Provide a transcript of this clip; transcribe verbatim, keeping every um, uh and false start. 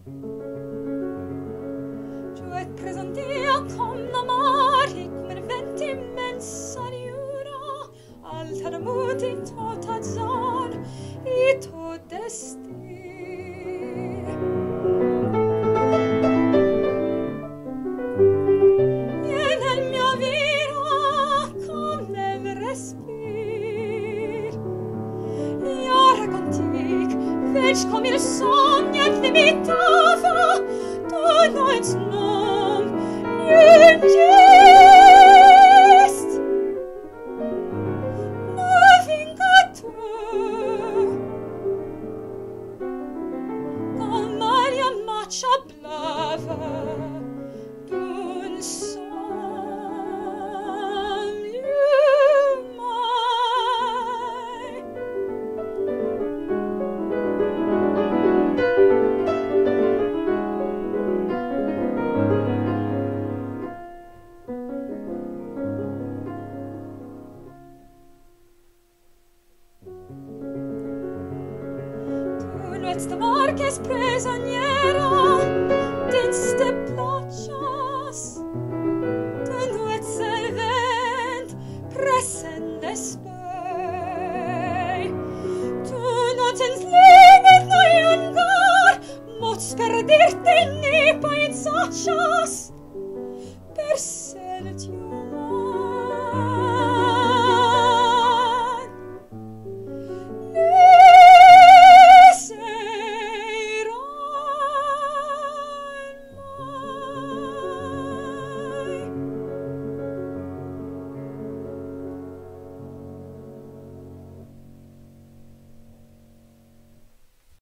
Tu et presentia comna mari, cum in venti mensa niura, alter muti tot azzar, i to desti. E nel mio viro, com nel respir, io racontic, vec com il sogno et limitava, tu noins nom, nien gest. Nu vinca tu, com Maria Maccia blava, d'un som lumai. Tu nuets de marques presoniera, dins te placias. Tu nuets el vent pressen l'espei. Tu no tens linet noi angar, mots per dirti ni painzaccia.